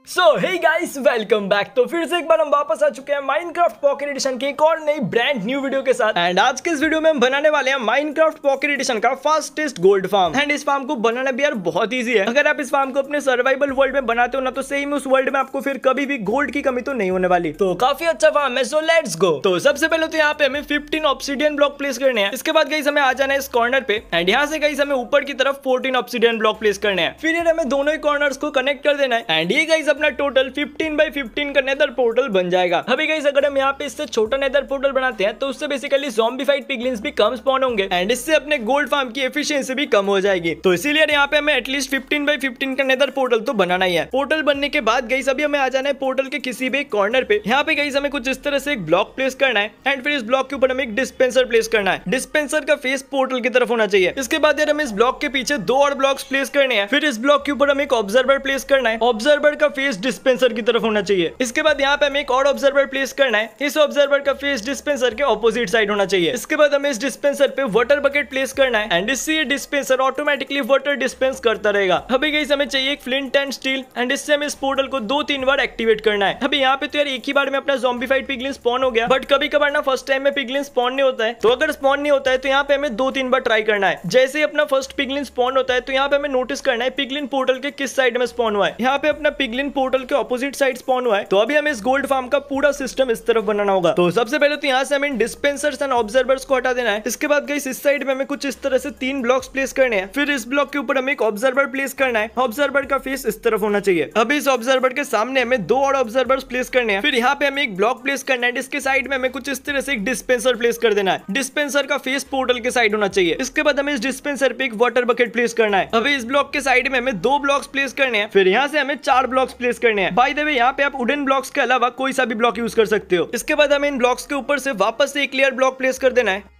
सो hey guys, welcome back. तो फिर से एक बार हम वापस आ चुके हैं माइनक्राफ्ट पॉकेट एडिशन की एक और नई ब्रांड न्यू वीडियो के साथ। एंड आज के इस वीडियो में हम बनाने वाले हैं माइनक्राफ्ट पॉकेट एडिशन का फास्टेस्ट गोल्ड फार्म। एंड इस फार्म को बनाना भी यार बहुत इजी है। अगर आप इस फार्म को अपने सर्वाइवल वर्ल्ड में बनाते हो ना, तो सही में उस वर्ल्ड में आपको फिर कभी भी गोल्ड की कमी तो नहीं होने वाली। तो काफी अच्छा फार्म है, सो लेट्स गो। तो सबसे पहले तो यहाँ पे हमें 15 ऑब्सिडियन ब्लॉक प्लेस करने हैं। इसके बाद गाइस हमें आ जाना है इस कॉर्नर पे। एंड यहाँ से गाइस हमें ऊपर की तरफ 14 ऑब्सिडियन ब्लॉक प्लेस करने हैं। फिर हमें दोनों ही कॉर्नर्स को कनेक्ट कर देना है। एंड ये गाइस अपना टोटल 15 by 15 का नेदर पोर्टल बन जाएगा। अभी गाइस अगर हम यहाँ पे इससे छोटा नेदर पोर्टल बनाते हैं तो उससे बेसिकली ज़ॉम्बीफाइड पिगलिन्स भी कम स्पॉन होंगे। एंड इससे अपने गोल्ड फार्म की एफिशिएंसी भी कम हो जाएगी। तो इसीलिए यहाँ पे हमें एटलीस्ट 15 by 15 का नेदर पोर्टल तो बनाना ही है। पोर्टल बनने के बाद गाइस अभी हमें आ जाना है पोर्टल के किसी भी कॉर्नर पे। यहाँ पे गाइस हमें कुछ इस तरह से एक ब्लॉक प्लेस करना है। एंड फिर इस ब्लॉक के ऊपर हमें एक डिस्पेंसर प्लेस करना है। डिस्पेंसर का फेस पोर्टल की तरफ होना चाहिए। इसके बाद यार हमें इस ब्लॉक के पीछे 2 और ब्लॉक्स प्लेस करने हैं। फिर इस ब्लॉक के ऊपर हमें एक ऑब्जर्वर प्लेस करना है। ऑब्जर्वर का फेस डिस्पेंसर की तरफ होना चाहिए। इसके बाद यहाँ पे हमें एक और ऑब्जर्वर प्लेस करना है। इस ऑब्जर्वर का फेस डिस्पेंसर के ऑपोजिट साइड होना चाहिए। इसके बाद हमें इस डिस्पेंसर पे वाटर बकेट प्लेस करना है। एंड इससे ये डिस्पेंसर ऑटोमेटिकली वाटर डिस्पेंस करता रहेगा। अभी गाइस हमें चाहिए एक फ्लिंट एंड स्टील। एंड इससे हमें इस पोर्टल को 2-3 बार एक्टिवेट करना है। अभी यहाँ पे तो यार एक ही बार में अपना ज़ॉम्बीफाइड पिगलिन स्पॉन हो गया, बट कभी कभार ना फर्स्ट टाइम में पिगलिन स्पॉन नहीं होता है। तो अगर स्पॉन नहीं होता है तो यहाँ पे हमें 2-3 बार ट्राई करना है। जैसे ही अपना फर्स्ट पिगलिन स्पॉन होता है तो यहाँ पे हमें नोटिस करना है पिगलिन पोर्टल के किस साइड में स्पॉन हुआ है। यहाँ पे अपना पिगलिन पोर्टल के ऑपोजिट साइड स्पॉन हुआ है। तो अभी हमें इस गोल्ड फार्म का पूरा सिस्टम इस तरफ बनाना होगा। तो सबसे पहले तो यहाँ से हमें डिस्पेंसर्स एंड ऑब्जर्वर्स को हटा देना है। इसके बाद गाइस इस साइड में हमें कुछ इस तरह से 3 ब्लॉक्स प्लेस करने हैं। फिर इस ब्लॉक के ऊपर हमें एक ऑब्जर्वर प्लेस करना है। ऑब्जर्वर का फेस इस तरफ होना चाहिए। अभी इस ऑब्जर्वर के सामने हमें 2 और ऑब्जर्वर्स प्लेस करने हैं। फिर यहाँ पे हमें एक ब्लॉक प्लेस करना है जिसके साइड में हमें कुछ इस तरह से एक डिस्पेंसर प्लेस कर देना है। डिस्पेंसर का फेस पोर्टल के साइड होना चाहिए। इसके बाद हमें इस डिस्पेंसर पे एक वाटर बकेट प्लेस करना है। अभी इस ब्लॉक के साइड में हमें 2 ब्लॉक्स प्लेस करने हैं। फिर यहाँ से हमें 4 ब्लॉक्स प्लेस करने हैं। बाय द वे यहाँ पे आप वुडन ब्लॉक्स के अलावा कोई सा भी ब्लॉक यूज कर सकते हो। इसके बाद हमें इन ब्लॉक्स के ऊपर से वापस से एक लेयर ब्लॉक प्लेस कर देना है।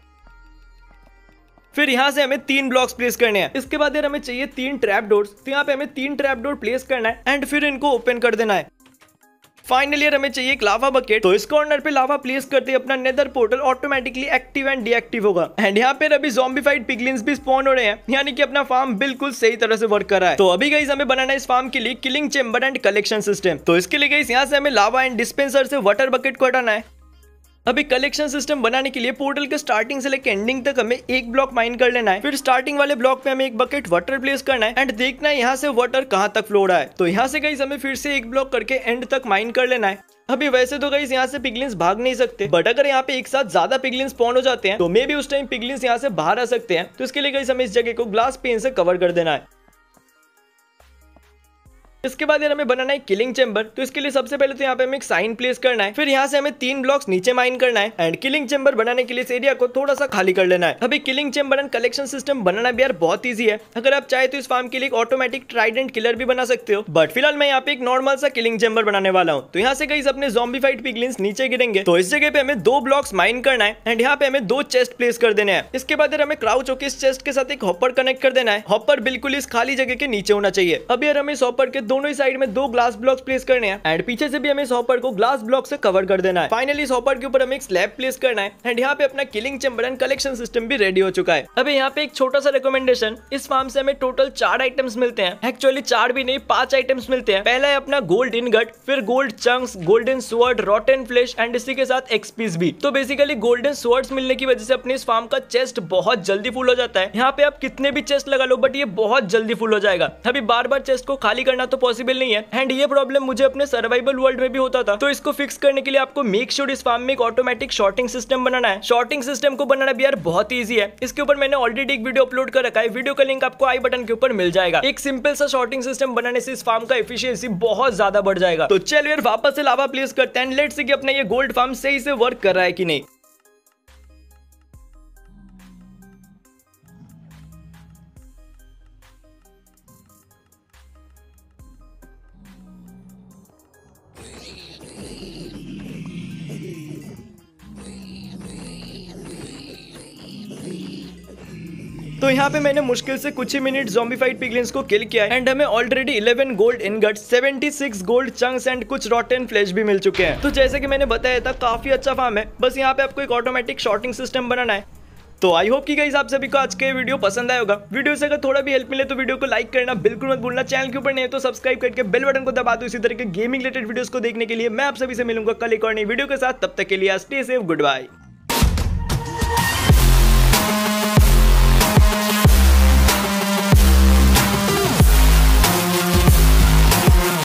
फिर यहाँ से हमें 3 ब्लॉक्स प्लेस करने हैं। इसके बाद यार हमें चाहिए 3 ट्रैप डोर्स। तो यहाँ पे हमें 3 ट्रैप डोर प्लेस करना है। एंड फिर इनको ओपन कर देना है। फाइनली यार हमें चाहिए एक लावा बकेट। तो इस कॉर्नर पे लावा प्लेस करते ही अपना nether portal automatically active and deactive होगा। एंड यहाँ पे अभी ज़ॉम्बीफाइड पिगलिन्स भी स्पॉन हो रहे हैं, यानी कि अपना फार्म बिल्कुल सही तरह से वर्क कर रहा है। तो अभी गाइस हमें बनाना है इस फार्म के लिए killing chamber and collection system. तो इसके लिए गाइस यहाँ से हमें लावा एंड डिस्पेंसर से वाटर बकेट को हटाना है। अभी कलेक्शन सिस्टम बनाने के लिए पोर्टल के स्टार्टिंग से लेकर एंडिंग तक हमें एक ब्लॉक माइन कर लेना है। फिर स्टार्टिंग वाले ब्लॉक पे हमें एक बकेट वाटर प्लेस करना है। एंड देखना है यहाँ से वाटर कहाँ तक फ्लो रहा है। तो यहाँ से गाइस हमें फिर से एक ब्लॉक करके एंड तक माइन कर लेना है। अभी वैसे तो गाइस यहाँ से पिगलिन्स भाग नहीं सकते, बट अगर यहाँ पे एक साथ ज्यादा पिगलिन्स स्पॉन हो जाते हैं तो मे बी उस टाइम पिगलिन्स यहाँ से बाहर आ सकते हैं। तो इसके लिए गाइस हमें इस जगह को ग्लास पेन से कवर कर देना है। इसके बाद यार हमें बनाना है किलिंग चेंबर। तो इसके लिए सबसे पहले तो यहाँ पे हमें एक साइन प्लेस करना है। फिर यहाँ से हमें 3 ब्लॉक्स नीचे माइन करना है। एंड किलिंग चेंबर बनाने के लिए इस एरिया को थोड़ा सा खाली कर लेना है। अभी killing chamber and collection system बनाना भी यार बहुत ईजी है। अगर आप चाहे तो इस फार्म के लिए एक ऑटोमेटिक ट्राइडेंट किलर भी बना सकते हो, बट फिलहाल मैं यहाँ पे एक नॉर्मल सा किलिंग चेंबर बनाने वाला हूँ। तो यहाँ से गाइस अपने ज़ॉम्बीफाइड पिगलिन्स नीचे गिरेंगे। तो इस जगह पे हमें 2 ब्लॉक्स माइन करना है। एंड यहाँ पे हमें 2 चेस्ट प्लेस कर देने हैं। इसके बाद यार हमें क्राउच होकर इस चेस्ट के साथ एक हॉपर कनेक्ट कर देना है। हॉपर बिल्कुल इस खाली जगह के नीचे होना चाहिए। अब यार हमें इस हॉपर के दोनों ही साइड में 2 ग्लास ब्लॉक्स प्लेस करने हैं। एंड पीछे से भी हमें इस हॉपर को ग्लास ब्लॉक से कवर कर देना है। फाइनली इस हॉपर के ऊपर हमें एक स्लैब प्लेस करना है। एंड यहाँ पे अपना killing chamber and collection system भी रेडी हो चुका है। अभी यहाँ पे एक छोटा सा रिकमेंडेशन, इस फार्म से हमें टोटल 4 आइटम्स मिलते हैं। एक्चुअली 4 भी नहीं, 5 आइटम्स मिलते हैं। पहला है अपना गोल्ड इनगट, फिर gold chunks, golden sword, rotten flesh and इसी के साथ एक्सपीस भी। तो बेसिकली गोल्डन स्वॉर्ड्स मिलने की वजह से अपने इस फार्म का चेस्ट बहुत जल्दी फुल हो जाता है। यहाँ पे आप कितने भी चेस्ट लगा लो, बट ये बहुत जल्दी फुल हो जाएगा। अभी बार बार चेस्ट को खाली करना तो पॉसिबल नहीं है। एंड ये प्रॉब्लम मुझे अपने सर्वाइवल वर्ल्ड में भी होता था। तो इसको फिक्स करने के लिए आपको मेक श्योर इस फार्म में एक ऑटोमेटिक शॉर्टिंग सिस्टम बनाना है। शॉर्टिंग सिस्टम को बनाना भी यार बहुत इजी है। इसके ऊपर मैंने ऑलरेडी एक वीडियो अपलोड कर रखा है। वीडियो का लिंक आपको आई बटन के ऊपर मिल जाएगा। एक सिंपल सा शॉर्टिंग सिस्टम बनाने से इस फार्म का एफिशिएंसी बहुत ज्यादा बढ़ जाएगा। तो चलिए यार वापस से लावा प्लेस करते हैं। लेट्स सी कि अपना ये गोल्ड फार्म सही से वर्क कर रहा है कि नहीं। तो यहाँ पे मैंने मुश्किल से कुछ ही मिनट ज़ॉम्बीफाइड पिगलिन्स को किल किया है। एंड हमें already 11 gold ingot, 76 gold chunks and कुछ रॉटन फ्लेश भी मिल चुके हैं। तो जैसे कि मैंने बताया था काफी अच्छा फार्म है। बस यहाँ पे आपको एक ऑटोमेटिक शॉर्टिंग सिस्टम बनाना है। तो आई होप कि गाइस आप सभी को आज के वीडियो पसंद आया होगा। वीडियो से अगर थोड़ा भी हेल्प मिले तो वीडियो को लाइक करना बिल्कुल मत भूलना। चैनल के ऊपर नहीं तो सब्सक्राइब करके बेल बटन को दबा दो इसी तरह के गेमिंग रिलेटेड वीडियोस को देखने के लिए। मैं आप सभी से मिलूंगा कल एक और नई वीडियो के साथ, तब तक के लिए स्टे सेफ, गुड बाय।